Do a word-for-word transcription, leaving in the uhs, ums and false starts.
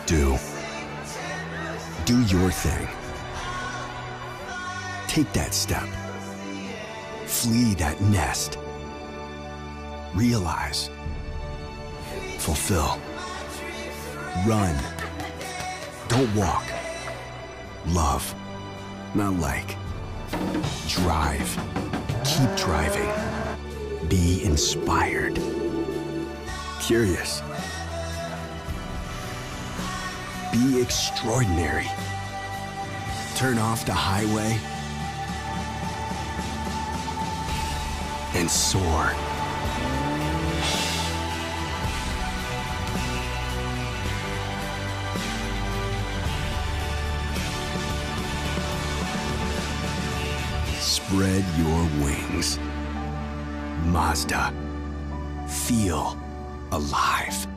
Do. Do your thing. Take that step. Flee that nest. Realize. Fulfill. Run. Don't walk. Love. Not like. Drive. Keep driving. Be inspired. Curious. Be extraordinary. Turn off the highway and soar. Spread your wings. Mazda. Feel alive.